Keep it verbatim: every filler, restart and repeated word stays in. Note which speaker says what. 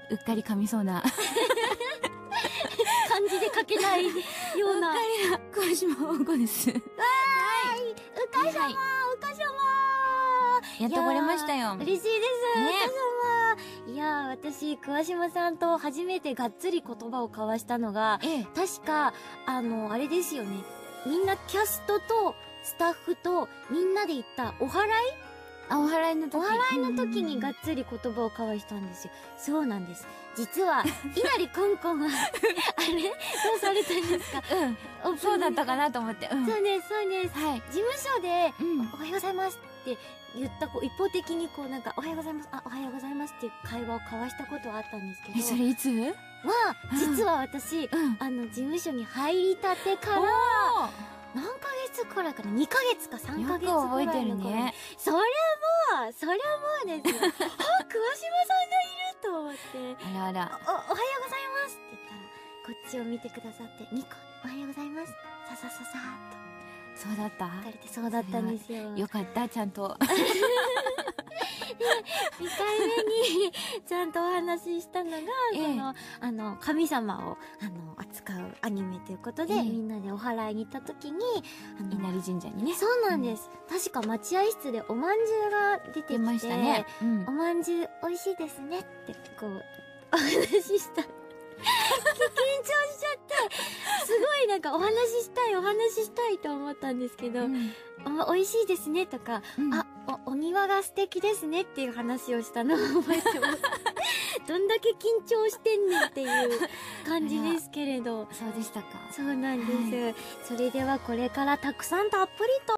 Speaker 1: うっかり噛みそうな
Speaker 2: 漢字で書けないような。
Speaker 1: うっかりな川島宝子です。
Speaker 2: わーい、うかしゃまー、うかしゃまー。
Speaker 1: やっと来れましたよ。
Speaker 2: 嬉しいです、
Speaker 1: ね、
Speaker 2: うかしゃまー。いやー、私、桑島さんと初めてがっつり言葉を交わしたのが、
Speaker 1: ええ、
Speaker 2: 確か、あの、あれですよね。みんなキャストとスタッフとみんなで行ったお祓い
Speaker 1: あ、お祓いの時。
Speaker 2: お祓いの時にがっつり言葉を交わしたんですよ。そうなんです。実は、稲荷コンコンは、あれどうされたんですか？
Speaker 1: うん。そうだったかなと思って。うん。
Speaker 2: そうです、そうです。
Speaker 1: はい。
Speaker 2: 事務所で、
Speaker 1: うん、
Speaker 2: おはようございますって言った、こう、一方的にこう、なんか、おはようございます、あ、おはようございますっていう会話を交わしたことはあったんですけど。
Speaker 1: え、それいつ？
Speaker 2: は、実は私、
Speaker 1: うん、
Speaker 2: あの、事務所に入りたてから、何ヶ月くらいかな ?に ヶ月かさんかげつくらいの頃。
Speaker 1: よく覚えてるね。
Speaker 2: そりゃもう、そりゃもうですよ。あ、桑島さんがいると思って。
Speaker 1: あらあら。
Speaker 2: お、おはようございますって言ったら、こっちを見てくださって、ニコ、おはようございます。ささささーっと。
Speaker 1: そうだった？
Speaker 2: 二人でそうだったんですよ。
Speaker 1: よかった、ちゃんと。
Speaker 2: にかいめにちゃんとお話ししたのが、
Speaker 1: ええ、
Speaker 2: その、あの、神様を、あの、扱うアニメということで、
Speaker 1: ええ、
Speaker 2: みんなでお祓いに行った時に、
Speaker 1: あの、稲荷神社にね。
Speaker 2: そうなんです。うん、確か待合室でおまんじゅうが出てきて、
Speaker 1: 出ましたね。うん、
Speaker 2: おまんじゅう美味しいですねって、こう、お話しした。緊張しちゃって、すごいなんかお話ししたい、お話ししたいと思ったんですけど、うん、お美味しいですねとか、うん、あお、お庭が素敵ですねっていう話をしたのを覚えてます。どんだけ緊張してんねんっていう感じですけれど。
Speaker 1: そうでしたか。
Speaker 2: そうなんです。はい、それではこれからたくさんたっぷりと